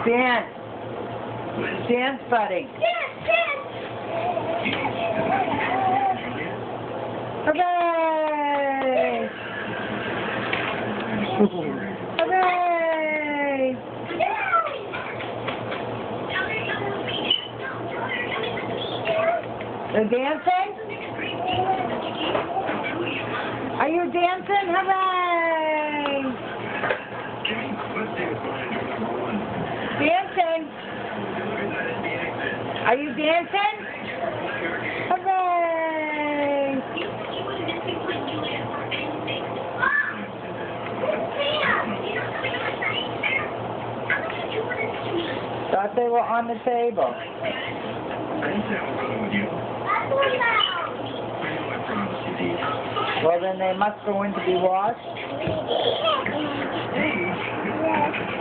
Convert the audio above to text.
Dance. Dance, buddy. Hooray! Hooray! They're dancing? Are you dancing? Hooray! Dancing? Are you dancing? Hooray! Thought they were on the table. Well, then they must go in to be washed.